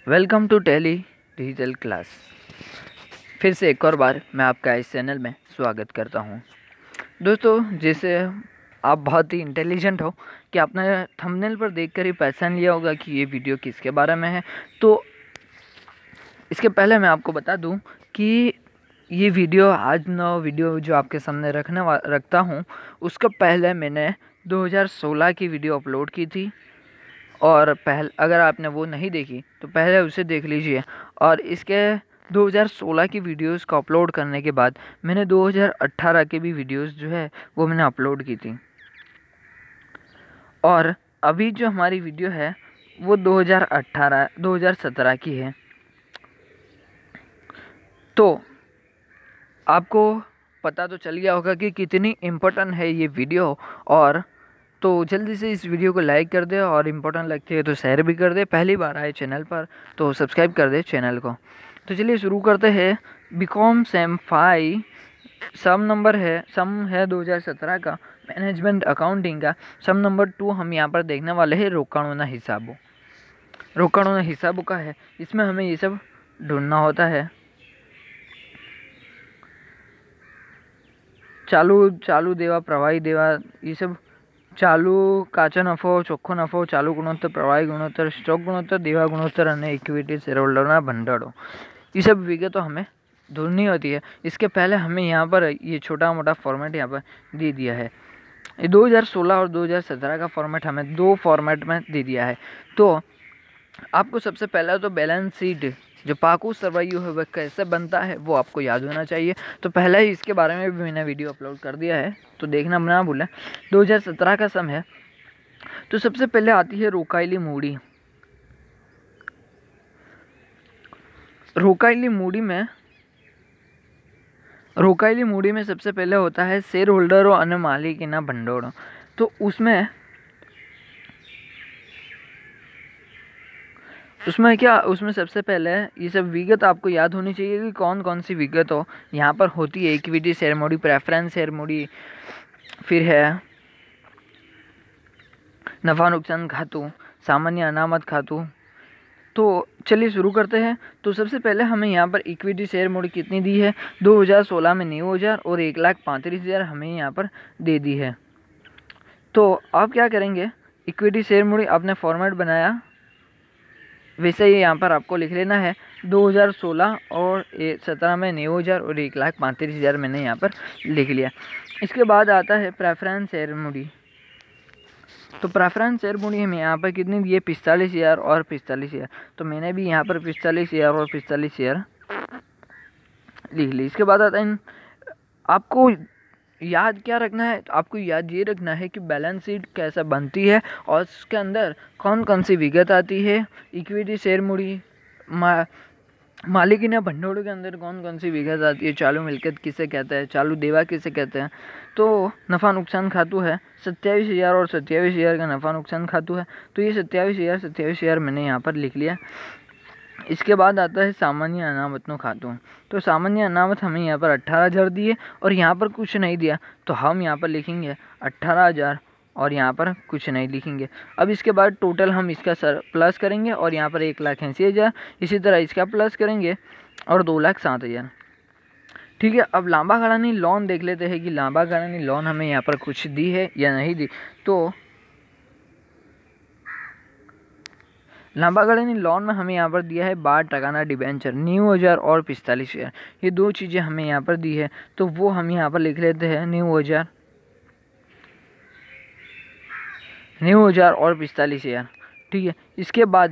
Welcome to tele digital class. फिर से एक और बार मैं आपका इस चैनल में स्वागत करता हूं। दोस्तों, जैसे आप बहुत ही इंटेलिजेंट हो कि आपने थंबनेल पर देखकर ही पहचान लिया होगा कि ये वीडियो किसके बारे में है। तो इसके पहले मैं आपको बता दूं कि ये वीडियो वीडियो जो आपके सामने रखता हूं, उसका पहले मैंने 2016 की वीडियो अपलोड की थी। और अगर आपने वो नहीं देखी तो पहले उसे देख लीजिए। और इसके 2016 की वीडियोस को अपलोड करने के बाद मैंने 2018 के भी वीडियोस जो है वो मैंने अपलोड की थी। और अभी जो हमारी वीडियो है वो 2017 की है। तो आपको पता तो चल गया होगा कि कितनी इम्पोर्टेंट है ये वीडियो। और तो जल्दी से इस वीडियो को लाइक कर दे और इम्पोर्टेंट लगती है तो शेयर भी कर दे। पहली बार आए चैनल पर तो सब्सक्राइब कर दे चैनल को। तो चलिए शुरू करते हैं। बीकॉम सेम 5 सम है 2017 का, मैनेजमेंट अकाउंटिंग का। सम नंबर 2 हम यहाँ पर देखने वाले हैं रोकाणोना हिसाबों का है। इसमें हमें ये सब ढूंढना होता है। चालू देवा, प्रवाही देवा, ये सब चालू काचा नफो, ચોખ્ખો નફો, ચાલુ ગુણોત્તર, પ્રવાહી ગુણોત્તર, સ્ટોક गुणोत्तर, देवा गुणोत्तर और इक्विटी शेयर होल्डर भंडारों, ये सब विगतों हमें ढूंढनी होती है। इसके पहले हमें यहाँ पर ये छोटा मोटा फॉर्मेट यहाँ पर दे दिया है। ये 2016 और 2017 का फॉर्मेट हमें दो फॉर्मेट में दे दिया है। तो आपको सबसे पहला तो बैलेंस शीट जो पाकू सरवैयू है वह कैसे बनता है वो आपको याद होना चाहिए। तो पहले ही इसके बारे में भी मैंने वीडियो अपलोड कर दिया है, तो देखना ना भूलें। 2017 का सम है। तो सबसे पहले आती है रोकाइली मूडी में सबसे पहले होता है शेयर होल्डरों और मालिकीना भंडोळ। तो उसमें सबसे पहले ये सब विगत आपको याद होनी चाहिए कि कौन कौन सी विगत हो यहाँ पर होती है। इक्विटी शेयर मूडी, प्रेफरेंस शेयर मूडी, फिर है नफा नुकसान खातू, सामान्य अनामत खातू। तो चलिए शुरू करते हैं। तो सबसे पहले हमें यहाँ पर इक्विटी शेयर मूडी कितनी दी है, 2016 में 90,000 और 1,35,000 हमें यहाँ पर दे दी है। तो आप क्या करेंगे, इक्विटी शेयर मूडी आपने फॉर्मेट बनाया वैसे ही यहाँ पर आपको लिख लेना है। 2016 और 17 में 90,000 और 1,35,000 मैंने यहाँ पर लिख लिया। इसके बाद आता है प्रेफरेंस शेयर मूडी। तो प्रेफरेंस शेयर मूडी हमें यहाँ पर कितनी दी है, 45,000 और 45,000। तो मैंने भी यहाँ पर 45,000 और 45,000 लिख ली। इसके बाद आता है, आपको याद क्या रखना है, आपको याद ये रखना है कि बैलेंस शीट कैसे बनती है और उसके अंदर कौन कौन सी विगत आती है। इक्विटी शेयर मूडी, मालिकीना भंडोळ के अंदर कौन कौन सी विगत आती है, चालू मिल्कियत किसे कहते हैं, चालू देवा किसे कहते हैं। तो नफ़ा नुकसान खातू है 27,000 और 27,000 का नफ़ा नुकसान खातू है। तो ये 27,000 मैंने यहाँ पर लिख लिया। इसके बाद आता है सामान्य अनामतों खातों। तो सामान्य अनामत हमें यहाँ पर 18,000 दिए और यहाँ पर कुछ नहीं दिया, तो हम यहाँ पर लिखेंगे 18,000 और यहाँ पर कुछ नहीं लिखेंगे। अब इसके बाद टोटल हम इसका प्लस करेंगे और यहाँ पर 1,80,000, इसी तरह इसका प्लस करेंगे और 2,07,000। ठीक है। अब लांबा गाड़ानी लोन देख लेते हैं कि लांबा गाड़ानी लोन हमें यहाँ पर कुछ दी है या नहीं दी। तो लांबा गाड़ानी लोन में हमें यहाँ पर दिया है 12% डिबेंचर, 90,000 और 45,000। ये दो चीज़ें हमें यहाँ पर दी है, तो वो हम यहाँ पर लिख लेते हैं 90,000 और 45,000। ठीक है। इसके बाद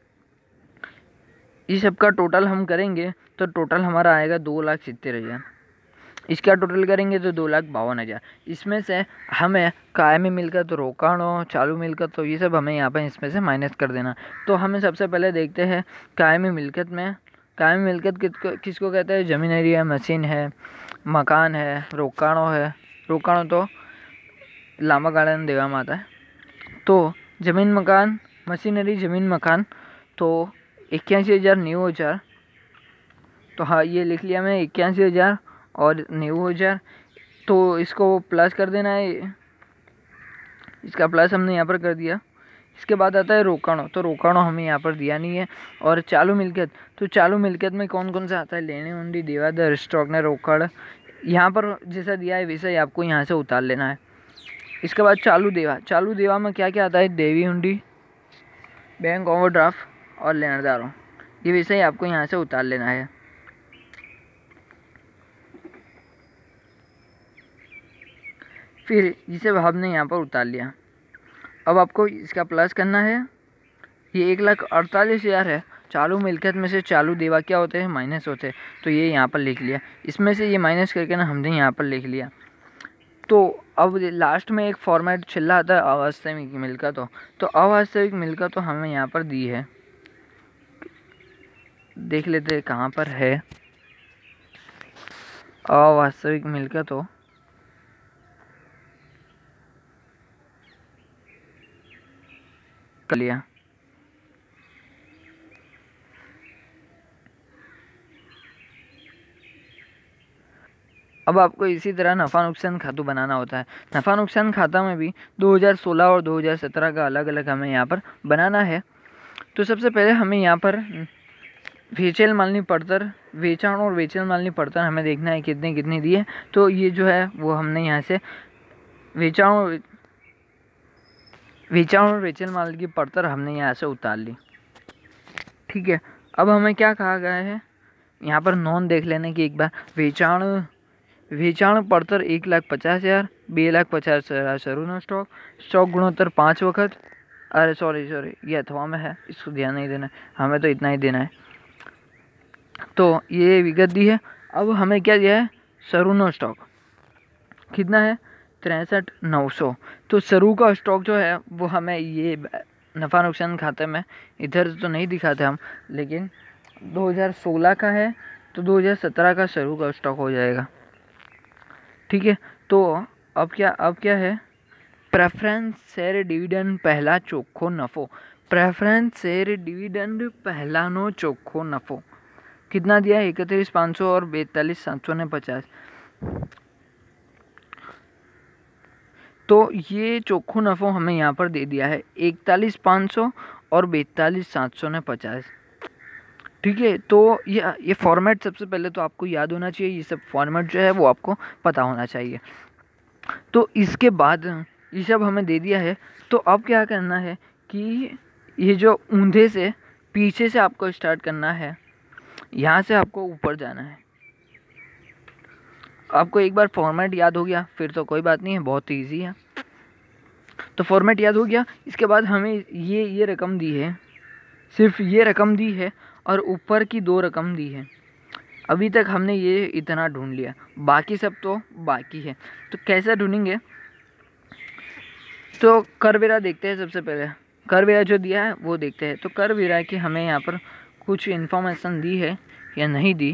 इस सब का टोटल हम करेंगे तो टोटल हमारा आएगा 2,70,000। इसका टोटल करेंगे तो 2,52,000। इसमें से हमें कायमी मिलकत, रोकाणो, चालू मिलकत, तो ये सब हमें यहाँ पर इसमें से माइनस कर देना। तो हमें सबसे पहले देखते हैं कायमी मिलकत में। कायमी मिलकत किसको कहते हैं, ज़मीनरी है, मशीन है, मकान है, रोकाणो है। रोकाणो तो लांबा गाड़न देवा में आता है। तो ज़मीन मकान, मशीनरी, ज़मीन मकान, तो 81,000, 90,000। तो हाँ, ये लिख लिया मैं 81,000 और 90,000। तो इसको प्लस कर देना है, इसका प्लस हमने यहाँ पर कर दिया। इसके बाद आता है रोकाणो, तो रोकाणो हमें यहाँ पर दिया नहीं है। और चालू मिल्कियत, तो चालू मिल्कियत में कौन कौन सा आता है, लेनी हुंडी, देवादार, स्टॉकनर, रोकड़, यहाँ पर जैसा दिया है वैसा ही आपको यहाँ से उतार लेना है। इसके बाद चालू देवा, चालू देवा में क्या क्या आता है, देवी हुंडी, बैंक ओवरड्राफ्ट और लेनदारों, ये वैसे ही आपको यहाँ से उतार लेना है। फिर इसे हमने यहाँ पर उतार लिया। अब आपको इसका प्लस करना है। ये 1,48,000 है। चालू मिल्कियत में से चालू देवा क्या होते हैं, माइनस होते हैं, तो ये यहाँ पर लिख लिया। इसमें से ये माइनस करके ना हमने यहाँ पर लिख लिया। तो अब लास्ट में एक फॉर्मेट छिल्ला आता है अवास्तविक मिल्कियत, तो अवास्तविक मिल्कियत तो हमें यहाँ पर दी है, देख लेते हैं कहाँ पर है अवास्तविक मिल्कियत। हो कर लिया। अब आपको इसी तरह नफ़ा नुकसान खातू बनाना होता है। नफ़ा नुकसान खाता में भी 2016 और 2017 का अलग अलग हमें यहाँ पर बनाना है। तो सबसे पहले हमें यहाँ पर वेचेल मालनी पड़तर, वेचाण और वेचेल मालनी पड़तर हमें देखना है कितने कितनी दी है। तो ये जो है वो हमने यहाँ से वेचाण और वेचेल माल की पड़तर हमने यहाँ से उतार ली। ठीक है, अब हमें क्या कहा गया है, यहाँ पर नॉन देख लेने की एक बार। वेचाण पड़तर 1,50,000, 2,50,000 शरूनो स्टॉक गुणोत्तर 5 वक्त, अरे सॉरी ये अथवा में है, इसको ध्यान नहीं देना है, हमें तो इतना ही देना है। तो ये विगत दी है। अब हमें क्या दिया है, शरूनो स्टॉक कितना है, 63,900। तो शरू का स्टॉक जो है वो हमें ये नफ़ा नुकसान खाते में इधर तो नहीं दिखाते हम, लेकिन 2016 का है तो 2017 का शरू का स्टॉक हो जाएगा। ठीक है, तो अब क्या है, प्रेफरेंस शेयर डिविडेंड पहला चोख्खो नफ़ो, प्रेफरेंस शेयर डिविडेंड पहला नो चोख्खो नफ़ो कितना दिया है, 31,500 और 42,750। तो ये चोख्खो नफ़ो हमें यहाँ पर दे दिया है 41,500 और 42,750। ठीक है, तो ये फॉर्मेट सबसे पहले तो आपको याद होना चाहिए, ये सब फॉर्मेट जो है वो आपको पता होना चाहिए। तो इसके बाद ये सब हमें दे दिया है। तो अब क्या करना है कि ये जो ऊंधे से पीछे से आपको स्टार्ट करना है, यहाँ से आपको ऊपर जाना है। आपको एक बार फॉर्मेट याद हो गया फिर तो कोई बात नहीं है, बहुत इजी है। तो फॉर्मेट याद हो गया, इसके बाद हमें ये रकम दी है, सिर्फ ये रकम दी है और ऊपर की 2 रकम दी है। अभी तक हमने ये इतना ढूंढ लिया, बाकी सब तो बाकी है। तो कैसे ढूंढेंगे, तो करवेरा देखते हैं। सबसे पहले करवेरा जो दिया है वो देखते हैं। तो करवेरा की हमें यहाँ पर कुछ इन्फॉर्मेशन दी है या नहीं दी,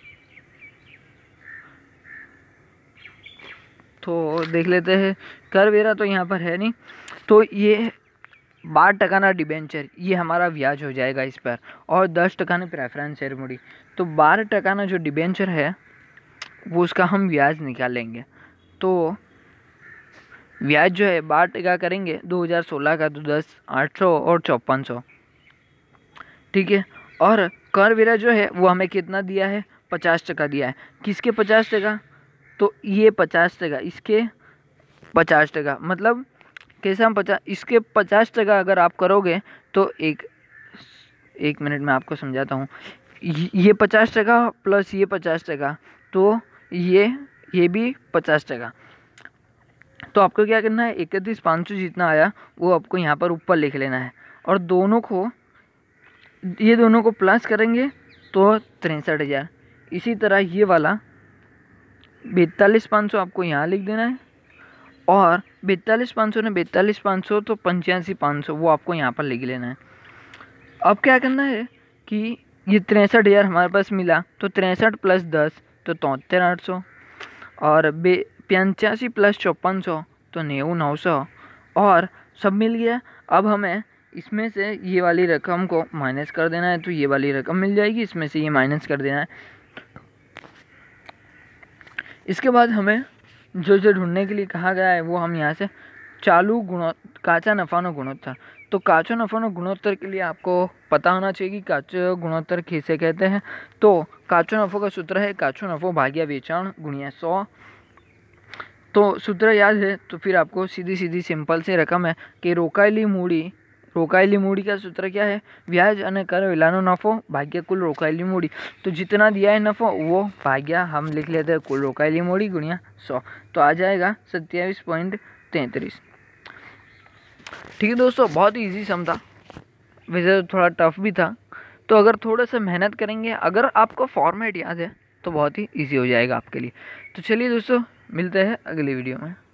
तो देख लेते हैं। करवेरा तो यहाँ पर है नहीं, तो ये 12% डिबेंचर, ये हमारा ब्याज हो जाएगा इस पर, और 10% प्रेफरेंस शेयर मूडी। तो 12% जो डिबेंचर है वो उसका हम ब्याज निकालेंगे। तो ब्याज जो है 12% करेंगे 2016 का, तो 10,800 और 5400। ठीक है, और करवेरा जो है वो हमें कितना दिया है, 50% दिया है। किसके 50%, तो ये 50%, इसके 50%, मतलब कैसे हम 50, इसके 50% अगर आप करोगे तो एक मिनट में आपको समझाता हूँ। ये 50% प्लस ये 50%, तो ये भी 50%। तो आपको क्या करना है, 31,500 जितना आया वो आपको यहाँ पर ऊपर लिख लेना है, और दोनों को प्लस करेंगे तो 63,000। इसी तरह ये वाला 42,500 आपको यहाँ लिख देना है, और 42,500 ने 42,500 तो 85,500 वो आपको यहाँ पर लिख लेना है। अब क्या करना है कि ये 63,000 हमारे पास मिला, तो 63 प्लस 10 तो 73,800, और 85 प्लस 5400 तो 99,900, और सब मिल गया। अब हमें इसमें से ये वाली रकम को माइनस कर देना है, तो ये वाली रकम मिल जाएगी, इसमें से ये माइनस कर देना है। इसके बाद हमें जो ढूंढने के लिए कहा गया है वो हम यहाँ से चालू काचा नफ़ा नो गुणोत्तर, तो काचो नफा और गुणोत्तर के लिए आपको पता होना चाहिए कि काचो गुणोत्तर किसे कहते हैं। तो काचो नफो का सूत्र है काचो नफो भाग्या वेचाण गुणिया 100। तो सूत्र याद है तो फिर आपको सीधी सीधी सिंपल सी रकम है कि रोकाયેલી मूड़ी का सूत्र क्या है, ब्याज और कर वेलानो नफो भाग्य कुल रोकाયેલી मूड़ी। तो जितना दिया है नफो वो भाग्या हम लिख लेते हैं कुल रोकाયેલી मूड़ी गुणिया 100, तो आ जाएगा 27.33। ठीक है दोस्तों, बहुत ही ईजी सम था, वैसे थोड़ा टफ भी था। तो अगर थोड़ा सा मेहनत करेंगे, अगर आपको फॉर्मेट याद है तो बहुत ही ईजी हो जाएगा आपके लिए। तो चलिए दोस्तों, मिलते हैं अगली वीडियो में।